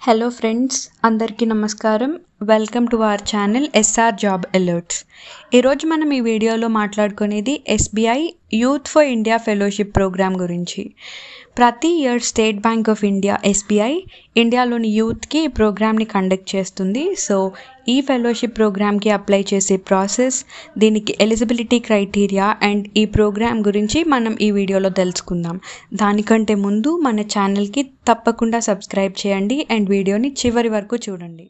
Hello friends, అందరికీ నమస్కారం. Welcome to our channel SR job alerts. ఈరోజు మనం ఈ వీడియోలో మాట్లాడుకునేది SBI youth for India fellowship program గురించి. ప్రతి year state bank of India SBI ఇండియాలోని యూత్కి ఈ ప్రోగ్రామ్ని కండక్ట్ చేస్తుంది. సో ఈ ఫెలోషిప్ ప్రోగ్రామ్కి అప్లై చేసే ప్రాసెస్, దీనికి ఎలిజిబిలిటీ క్రైటీరియా అండ్ ఈ ప్రోగ్రామ్ గురించి మనం ఈ వీడియోలో తెలుసుకుందాం. దానికంటే ముందు మన ఛానల్కి తప్పకుండా సబ్స్క్రైబ్ చేయండి అండ్ వీడియోని చివరి వరకు చూడండి.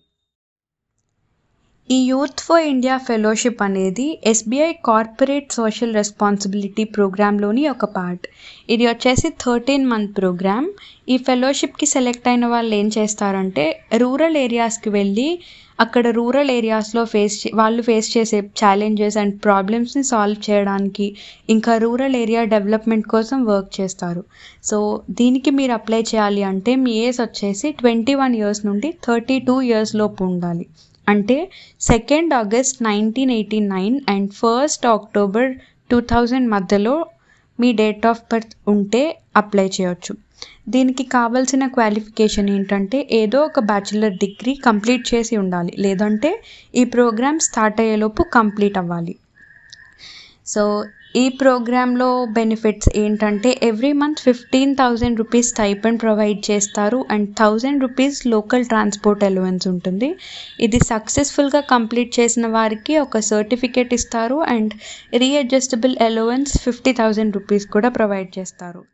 ఈ యూత్ ఫర్ ఇండియా ఫెలోషిప్ అనేది ఎస్బీఐ కార్పొరేట్ సోషల్ రెస్పాన్సిబిలిటీ ప్రోగ్రాంలోని ఒక పార్ట్. ఇది వచ్చేసి 13 month ప్రోగ్రామ్. ఈ ఫెలోషిప్కి సెలెక్ట్ అయిన వాళ్ళు ఏం చేస్తారంటే రూరల్ ఏరియాస్కి వెళ్ళి అక్కడ రూరల్ ఏరియాస్లో వాళ్ళు ఫేస్ చేసే ఛాలెంజెస్ అండ్ ప్రాబ్లమ్స్ని సాల్వ్ చేయడానికి, ఇంకా రూరల్ ఏరియా డెవలప్మెంట్ కోసం వర్క్ చేస్తారు. సో దీనికి మీరు అప్లై చేయాలి అంటే మీ ఏజ్ వచ్చేసి 21 years నుండి 32 years లోపు ఉండాలి. అంటే 2 August 1989 అండ్ 1 October 2000 మధ్యలో మీ డేట్ ఆఫ్ బర్త్ ఉంటే అప్లై చేయొచ్చు. దీనికి కావాల్సిన క్వాలిఫికేషన్ ఏంటంటే ఏదో ఒక బ్యాచిలర్ డిగ్రీ కంప్లీట్ చేసి ఉండాలి, లేదంటే ఈ ప్రోగ్రామ్ స్టార్ట్ అయ్యేలోపు కంప్లీట్ అవ్వాలి. సో ఈ ప్రోగ్రాంలో బెనిఫిట్స్ ఏంటంటే every month 15,000 rupees stipend provide చేస్తారు and 1,000 rupees local transport allowance ఉంటుంది. ఇది సక్సెస్ఫుల్గా కంప్లీట్ చేసిన వారికి ఒక సర్టిఫికేట్ ఇస్తారు అండ్ రీఅడ్జస్టబుల్ అలవెన్స్ 50,000 rupees కూడా ప్రొవైడ్ చేస్తారు.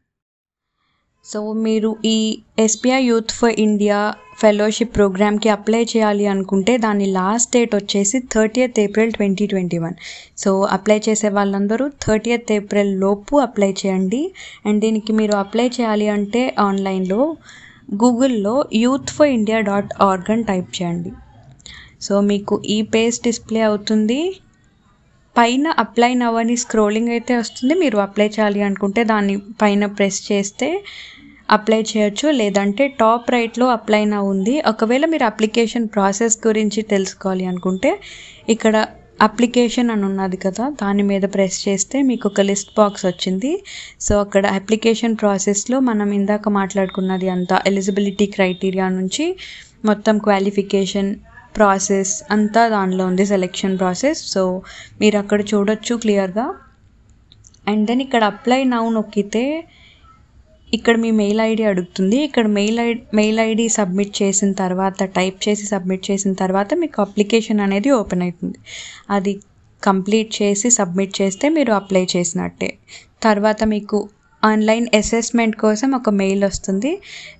సో మీరు ఈ SBI youth for India fellowship ప్రోగ్రామ్కి అప్లై చేయాలి అనుకుంటే దాని లాస్ట్ డేట్ వచ్చేసి 30th April 2021. సో అప్లై చేసే వాళ్ళందరూ 30th April లోపు అప్లై చేయండి. అండ్ దీనికి మీరు అప్లై చేయాలి అంటే ఆన్లైన్లో గూగుల్లో youthforindia.org అని టైప్ చేయండి. సో మీకు ఈ పేజ్ డిస్ప్లే అవుతుంది. పైన అప్లై నవ్ అని స్క్రోలింగ్ అయితే వస్తుంది. మీరు అప్లై చేయాలి అనుకుంటే దాన్ని పైన ప్రెస్ చేస్తే అప్లై చేయొచ్చు, లేదంటే టాప్ రైట్లో అప్లై నవ్ ఉంది. ఒకవేళ మీరు అప్లికేషన్ ప్రాసెస్ గురించి తెలుసుకోవాలి అనుకుంటే ఇక్కడ అప్లికేషన్ అని ఉన్నది కదా, దాని మీద ప్రెస్ చేస్తే మీకు ఒక లిస్ట్ బాక్స్ వచ్చింది. సో అక్కడ అప్లికేషన్ ప్రాసెస్లో మనం ఇందాక మాట్లాడుకున్నది అంతా ఎలిజిబిలిటీ క్రైటీరియా నుంచి మొత్తం క్వాలిఫికేషన్ ప్రాసెస్ అంతా దానిలో ఉంది, సెలెక్షన్ ప్రాసెస్. సో మీరు అక్కడ చూడొచ్చు క్లియర్గా. అండ్ దెన్ ఇక్కడ అప్లై నవ్ నొక్కితే ఇక్కడ మీ మెయిల్ ఐడి అడుగుతుంది. ఇక్కడ మెయిల్ ఐడి సబ్మిట్ చేసిన తర్వాత, టైప్ చేసి సబ్మిట్ చేసిన తర్వాత మీకు అప్లికేషన్ అనేది ఓపెన్ అవుతుంది. అది కంప్లీట్ చేసి సబ్మిట్ చేస్తే మీరు అప్లై చేసినట్టే. తర్వాత మీకు ఆన్లైన్ అసెస్మెంట్ కోసం ఒక మెయిల్ వస్తుంది.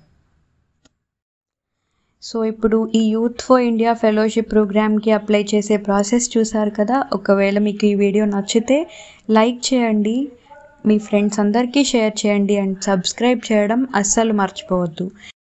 సో ఇప్పుడు ఈ యూత్ ఫర్ ఇండియా ఫెలోషిప్ ప్రోగ్రామ్కి అప్లై చేసే ప్రాసెస్ చూసారు కదా. ఒకవేళ మీకు ఈ వీడియో నచ్చితే లైక్ చేయండి, మీ ఫ్రెండ్స్ అందరికీ షేర్ చేయండి అండ్ సబ్స్క్రైబ్ చేయడం అస్సలు మర్చిపోవద్దు.